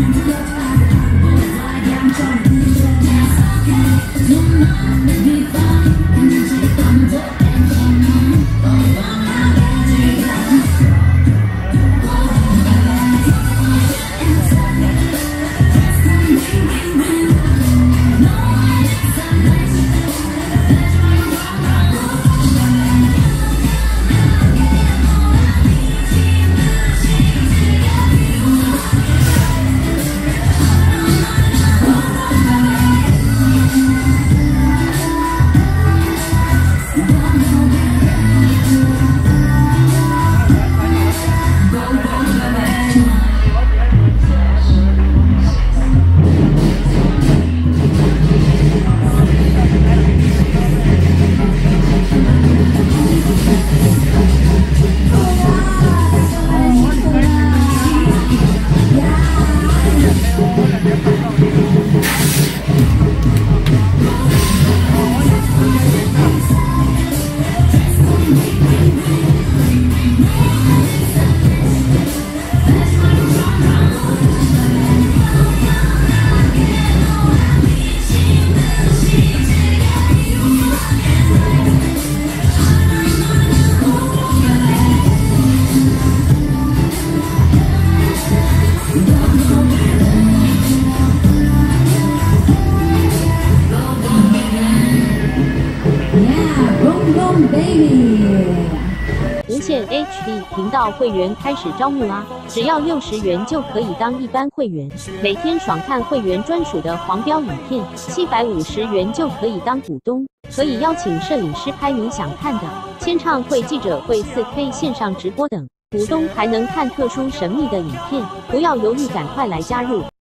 无线 HD 频道会员开始招募啦！只要60元就可以当一般会员，每天爽看会员专属的黄标影片；750元就可以当股东，可以邀请摄影师拍你想看的，签唱会、记者会、4K 线上直播等。股东还能看特殊神秘的影片，不要犹豫，赶快来加入！